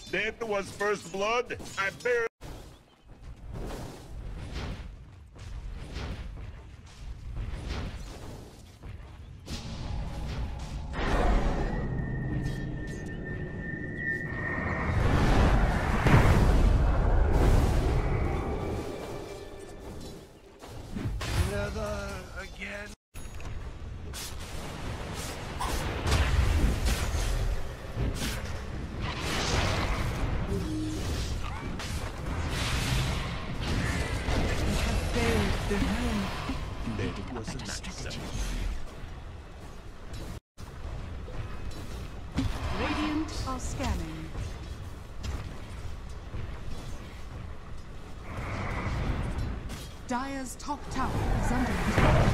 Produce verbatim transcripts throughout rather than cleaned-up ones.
Death was first blood. I bear. Another again. That was nice. Radiant are scanning. Dire's top tower is under attack.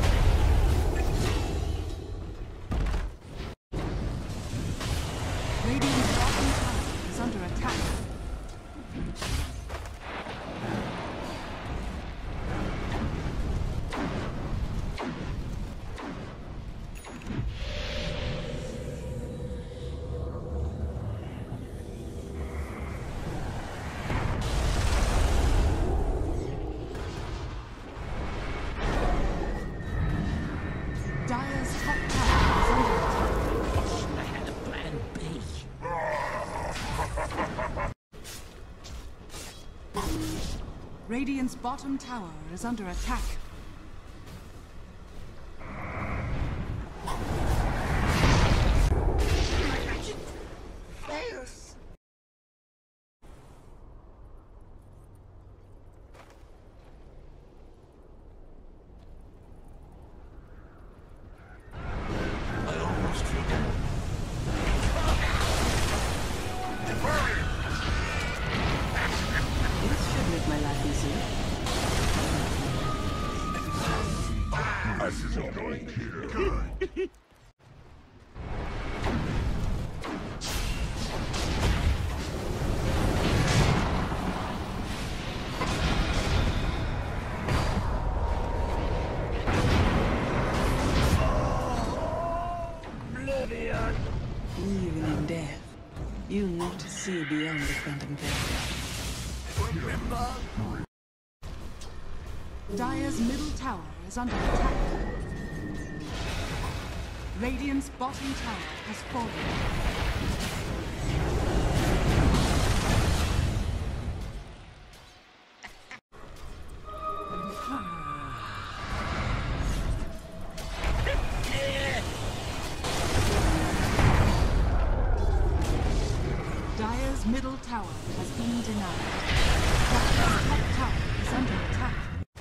Radiant's bottom tower is under attack. Dire's top tower is under attack. I had a plan B. Radiant's bottom tower is under attack. I almost forgot. This should make my life easier. This isn't going here. Good. Even in death, you not to see beyond the phantom veil. Remember? Dire's middle tower is under attack. Radiant's bottom tower has fallen. Dire's middle tower has been denied. Dire's top tower is under attack.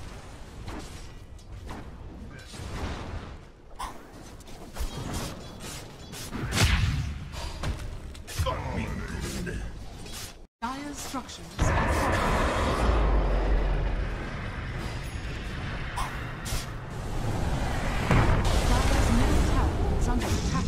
Dire's structures are falling. Dire's middle tower is under attack.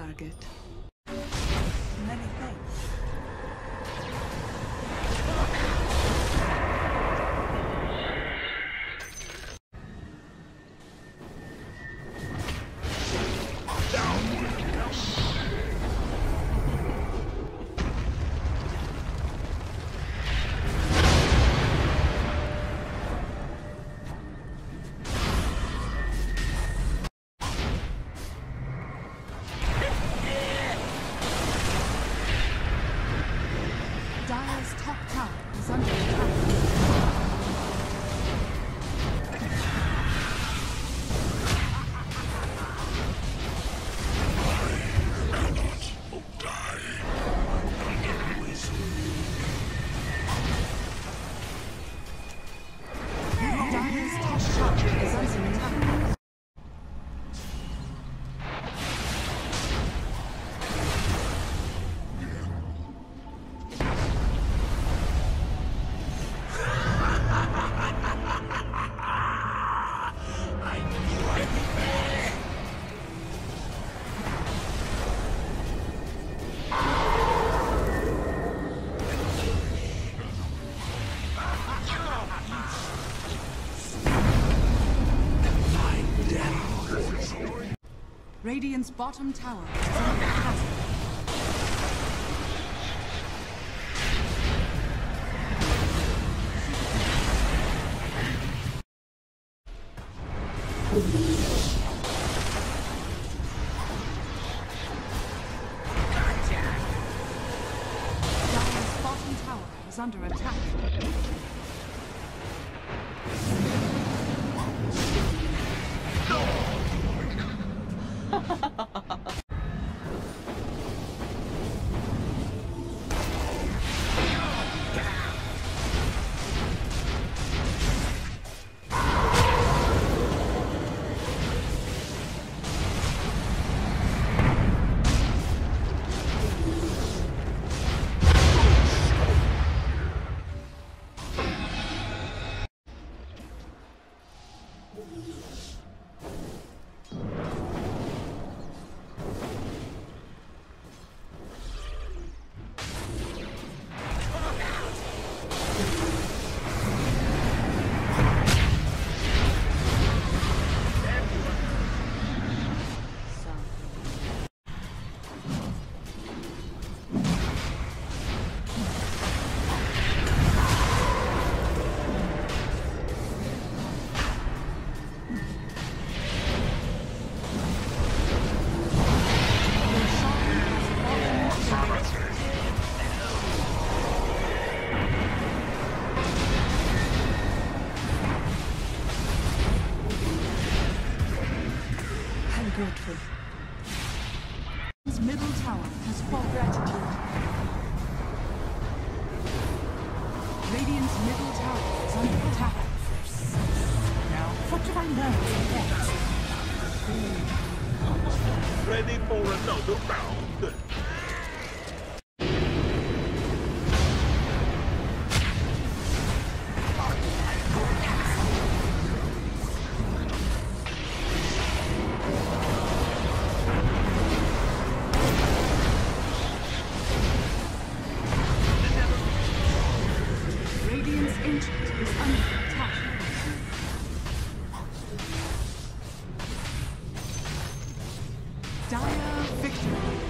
target. Many thanks. Dire's top tower is under attack. Dire's top tower is under attack. Radiant's bottom tower is under attack. Dire's bottom tower is under attack. Grateful. His middle tower has fallen. Gratitude. Radiant's middle tower is under attack. Now, what did I learn from that? Ready for another round. Radiant's ancient is under attack. Dire victory.